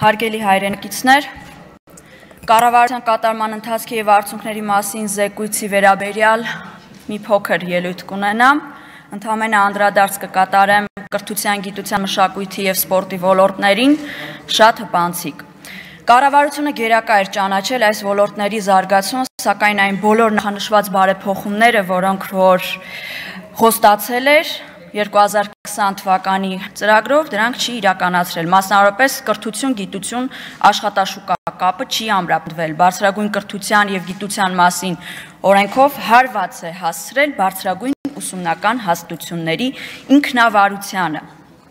Հարգելի հայրենակիցներ, կառավարության կատարման ընթացքի և արդյունքների մասին զեկույցի վերաբերյալ մի փոքր ելույթ կունենամ, ընդամենը անդրադարձ կկատարեմ կրթության, գիտության, մշակույթի և սպորտի ոլորտներին շատ հպանցիկ։ Կառավարությունը գերակա էր ճանաչել այս ոլորտների զարգացումը, սակայն այն բոլոր նախանշված բարեփոխումները, որոնք որ խոստացել էր 2020 թվականի ծրագրով, դրանք չի իրականացրել, մասնավորապես կրթություն, գիտություն, աշխատաշուկա կապը չի ամրապնդվել, բարձրագույն կրթության և գիտության մասին օրենքով հարված է հասցրել բարձրագույն ուսումնական հաստատությունների ինքնավարությանը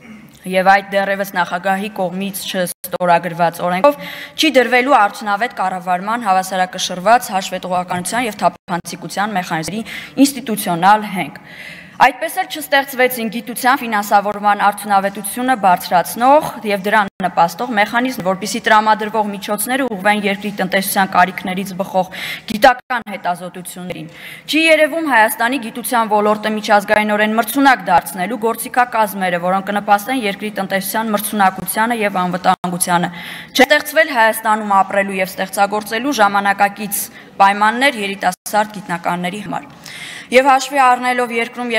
և այդ դեռևս նախագահի կողմից չստորագրված օրենքով չի դրվելու արդյունավետ կառավարման, հավասարակշռված հաշվետվողականության և թափանցիկության մեխանիզմների ինստիտուցիոնալ հենք։ Այդպես էլ չստեղծվեցին գիտության ֆինանսավորման արդյունավետությունը բարձրացնող և դրան նպաստող մեխանիզմ, որպեսզի տրամադրվող միջոցները ուղղվեն երկրի տնտեսության կարիքներից բխող գիտական հետազոտություններին։ Չի երևում Հայաստանի գիտության ոլորտը միջազգայինորեն մրցունակ դարձնելու գործիքակազմերը, որոնք կնպաստեն երկրի տնտեսության մրցունակությանը և անվտանգությանը։ Չէ ստեղծվել Հայաստանում ապրելու և ստեղծագործելու ժամանակակից պայմաններ երիտասարդ գիտնականների համար։ Եվ հաշվի առնելով երկրում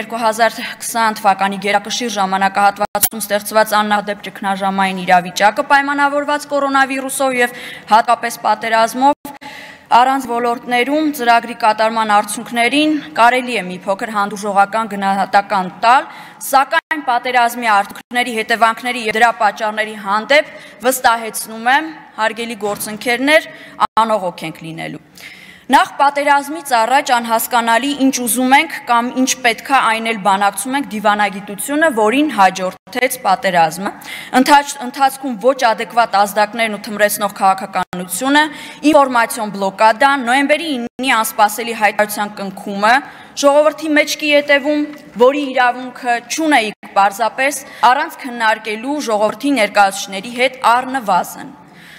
2020 թվականի գերակշիռ ժամանակահատվածում ստեղծված աննախադեպ ճգնաժամային իրավիճակը պայմանավորված կորոնավիրուսով և հատկապես պատերազմով, առանց ոլորտներում ծրագրի կատարման արդյունքներին կարելի է մի փոքր հանդուրժողական գնահատական տալ, սակայն պատերազմի արդյունքների հետևանքների և դրա պատճառների հանդեպ վստահեցնում եմ, հարգելի գործընկերներ, անողոք ենք լինելու։ Նախ պատերազմից առաջ անհասկանալի ինչ ուզում ենք կամ ինչ պետք է այն էլ բանակցում ենք դիվանագիտությունը, որին հաջորդեց պատերազմը, ընթացքում ոչ ադեկվատ ազդակներն ու թմրեցնող քաղաքականությունը, ինֆորմացիոն բլոկադան, նոյեմբերի 9-ի անսպասելի հայտարարության կնքումը, ժողովրդի մեջքի ետևում, որի իրավունքը չունեիք պարզապես առանց քննարկելու ժողովրդի ներկայացուցիչների հետ առնվազն։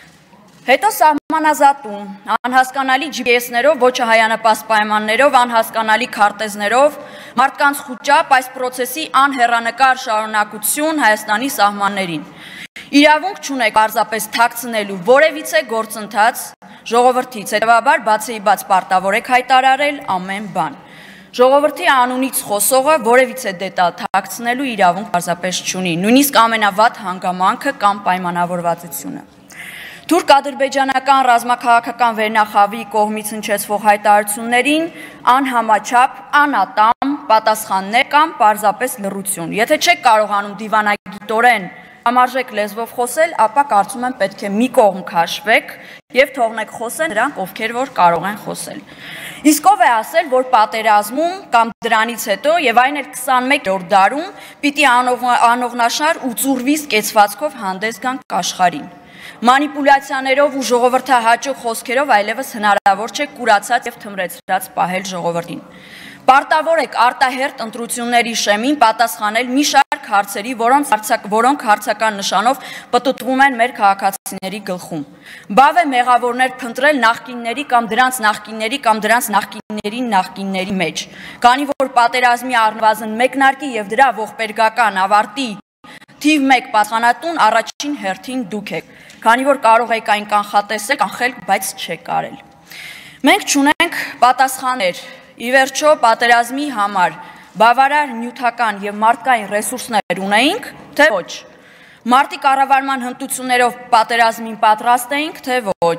Հետո սահմանազատում, անհասկանալի GPS-ներով, ոչ հայանպաստ պայմաններով, անհասկանալի քարտեզներով, մարդկանց խուճապ այս պրոցեսի անհեռանկար շարունակություն Հայաստանի սահմաններին։ Իրավունք չունեք պարզապես թաքցնելու որևիցե գործընթաց ժողովրդից, հետևաբար բացեիբաց պարտավոր եք հայտարարել ամեն բան։ Ժողովրդի անունից խոսողը որևիցե դետալ թաքցնելու իրավունք պարզապես չունի, նույնիսկ ամենավատ հանգամանքը կամ պայմանավորվածությունը։ Թուրք-ադրբեջանական ռազմաքաղաքական վերնախավի կողմից հնչեցվող հայտարարություններին անհամաչափ, անատամ պատասխաններ կամ պարզապես լռություն։ Եթե չեք կարողանում դիվանագիտորեն համարժեք լեզվով խոսել, ապա կարծում եմ պետք է մի կողմ քաշվեք և թողնեք խոսեն նրանք, ովքեր որ կարող են խոսել։ Իսկ ով է ասել, որ պատերազմում կամ դրանից հետո և այն էլ 21-րդ դարում պիտի անողնաշար ու ծուրվի սկեցվածքով հանդես գանք աշխարհին։ Մանիպուլյացիաներով ու ժողովրդահաճո խոսքերով այլևս հնարավոր չէ կուրացած և թմրեցրած պահել ժողովրդին։ Պարտավոր եք արտահերթ ընտրությունների շեմին պատասխանել մի շարք հարցերի, որոնք հարցական նշանով պտտվում են մեր քաղաքացիների գլխում։ Բավ է մեղավորներ փնտրել նախկինների կամ դրանց նախկինների կամ դրանց նախկինների մեջ, քանի որ պատերազմի առնվազն մեկնարկի և դրա ողբերգական ավարտի թիվ 1 պատասխանատուն առաջին հերթին դուք եք, քանի որ կարող եք այն կանխատեսել, կանխել, բայց չեք արել։ Մենք չունենք պատասխաններ, ի վերջո պատերազմի համար բավարար նյութական և մարդկային ռեսուրսներ ունեինք, թե ոչ։ Մարտի կառավարման հմտություններով պատերազմին պատրաստ էինք, թե ոչ։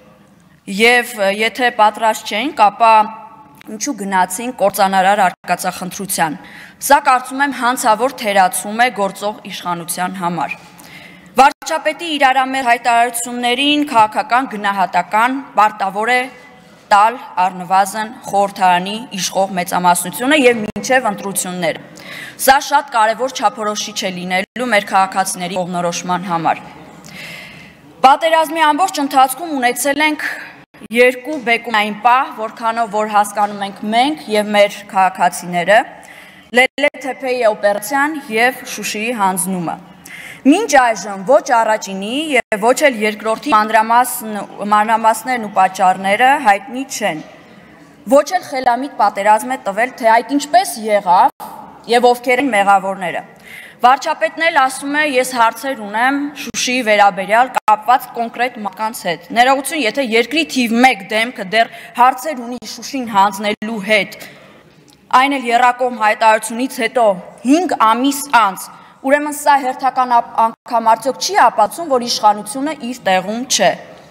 Եվ եթե պատրաստ չէինք, ապա ինչու գնացինք կործանարար արկածախնդրության։ Սա կարծում եմ հանցավոր թերացում է գործող իշխանության համար։ Վարչապետի իրարամերժ հայտարարություններին քաղաքական գնահատական պարտավոր է տալ առնվազն խորհրդարանի իշխող մեծամասնությունը և մինչև ընտրությունները։ Սա շատ կարևոր չափորոշիչ է լինելու մեր քաղաքացիների կողմնորոշման համար։ Պատերազմի ամբողջ ընթացքում ունեցել ենք երկու բեկումնային պահ, որքանով որ հասկանում ենք մենք և մեր քաղաքացիները, Լելե-Թեփեի օպերացիան և Շուշիի հանձնումը։ Մինչ այժմ ոչ առաջինի և ոչ էլ երկրորդի մանրամասներն ու պատճառները հայտնի չեն։ Ոչ էլ խելամիտ պատերազմ է տվել, թե այդ ինչպես եղավ և ովքեր են մեղավորները։ Վարչապետն էլ ասում է, ես հարցեր ունեմ Շուշիի վերաբերյալ կապված կոնկրետ մարդկանց հետ։ Ներողություն, եթե երկրի թիվ 1 դեմքը դեռ հարցեր ունի Շուշին հանձնելու հետ, այն էլ եռակողմ հայտարարությունից հետո 5 ամիս անց, ուրեմն սա հերթական անգամ արդյոք չի ապացուցում, որ իշխանությունը իր տեղում չէ։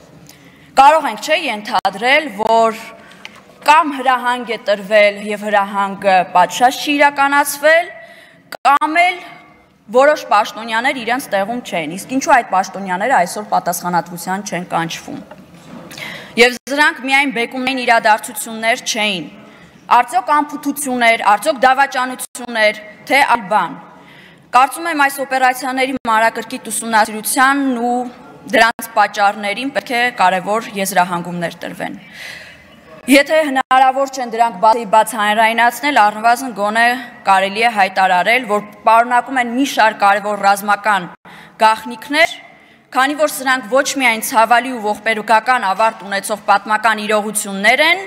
Կարող ենք չէ ենթադրել, որ կամ հրահանգ է տրվել եւ հրահանգը պատշաճ չի իրականացվել, կամ էլ որոշ պաշտոնյաներ իրենց տեղում չեն, իսկ ինչու այդ պաշտոնյաները այսօր պատասխանատվության չեն կանչվում։ Եվ զրանք միայն բեկումնային իրադարձություններ չէին, արդյոք անփութություններ, արդյոք դավաճանություններ, թե այլ բան։ Կարծում եմ այս օպերացիաների մանրակրկիտ ուսումնասիրությանն ու դրանց պատճառներին պետք է կարևոր եզրահանգումներ տրվեն։ Եթե հնարավոր չեն դրանք բաց հանրայնացնել, առնվազն գոնե կարելի է հայտարարել, որ պարունակում են մի շարք կարևոր ռազմական գաղտնիքներ, քանի որ սրանք ոչ միայն ցավալի ու ողբերգական ավարտ ունեցող պատմական իրողություններ են,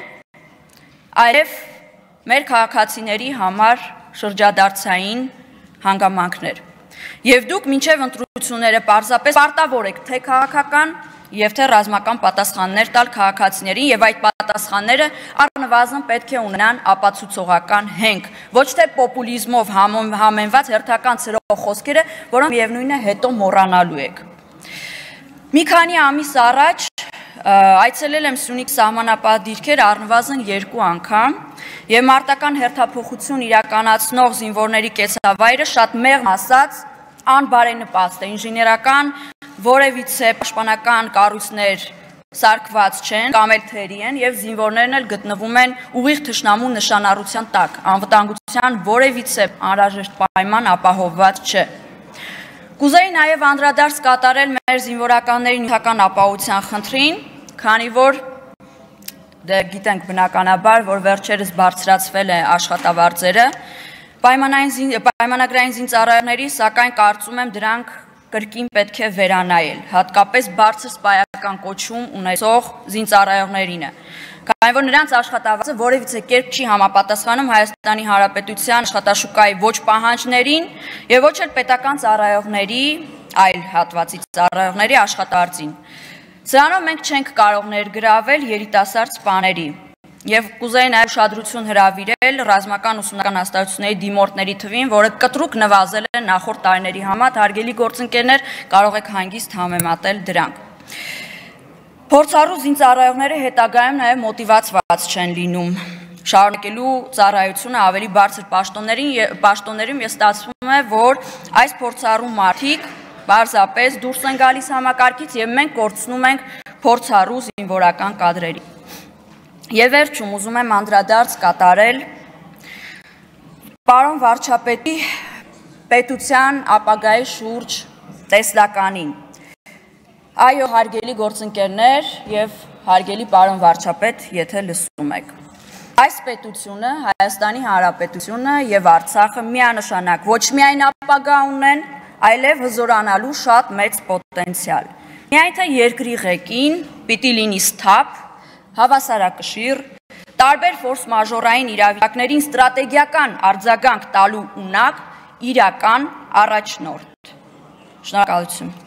այլև մեր քաղաքացիների համար շրջադարձային հանգամանքներ։ Եվ դուք մինչև ընտրությունները պարզապես պարտավոր եք թե քաղաքական եւ թե ռազմական պատասխաններ տալ քաղաքացիներին եւ այդ պատասխանները առնվազն պետք է ունենան ապացուցողական հենք, ոչ թե պոպուլիզմով համեմված հերթական ծրող խոսքերը, որոնք միևնույն է հետո մոռանալու եք։ Մի քանի ամիս առաջ այցելել եմ Սյունիք սահմանապահ դիրքեր առնվազն 2 անգամ եւ մարտական հերթափոխություն իրականացնող զինվորների կեցավայրը շատ մեղմ ասած անբարենպաստ է, ինժեներական որևիցե պաշտպանական կառույցներ սարքված չեն, կամ էլ թերի են եւ զինվորներն էլ գտնվում են ուղիղ թշնամու նշանառության տակ, անվտանգության որևիցե անհրաժեշտ պայման ապահովված չէ։ Կուզեի նաեւ անդրադարձ կատարել մեր զինվորականների նյութական ապահովության խնդրին, քանի որ գիտենք բնականաբար, որ վերջերս բարձրացվել է աշխատավարձերը, պայմանագրային զինծառայողների, սակայն կարծում եմ դրանք կրկին պետք է վերանայել, հատկապես բարձր սպայական կոչում ունեցող զինծառայողներինը, քանի որ նրանց աշխատավարձը որևիցե կերպ չի համապատասխանում Հայաստանի Հանրապետության աշխատաշուկայի ոչ պահանջներին եւ ոչ էլ պետական ծառայողների, այլ հատվածի ծառայողների աշխատավարձին։ Սրանով մենք չենք կարող ներգրավել երիտասարդ սպաների եւ կուզեի նաեւ ուշադրություն հրավիրել ռազմական ուսումնական հաստատությունների դիմորդների թվին, որը կտրուկ նվազել է նախորդ տարիների համեմատ, հարգելի գործընկերներ, կարող եք հանգիստ համեմատել դրանք։ Փորձառու զինծառայողները հետագայում նաեւ մոտիվացված չեն լինում շարունակելու ծառայությունը ավելի բարձր պաշտոններում եւ ստացվում է, որ այս փորձառու մարդիկ բարձրապես դուրս են գալիս համակարգից եւ մենք կորցնում ենք փորձառու զինվորական կադրերի։ Եվ վերջում ուզում եմ անդրադարձ կատարել պարոն վարչապետի պետության ապագայի շուրջ տեսլականին։ Այո, հարգելի գործընկերներ եւ հարգելի պարոն վարչապետ, եթե լսում եք։ Այս պետությունը, Հայաստանի Հանրապետությունը եւ Արցախը միանշանակ ոչ միայն ապագա ունեն, այլև հզորանալու շատ մեծ պոտենցիալ։ Միայն թե երկրի ղեկին պիտի լինի սթափ, հավասարակշիռ, տարբեր ֆորս մաժորային իրավիճակներին ստրատեգիական արձագանք տալու ունակ իրական առաջնորդ։ Շնորհակալություն։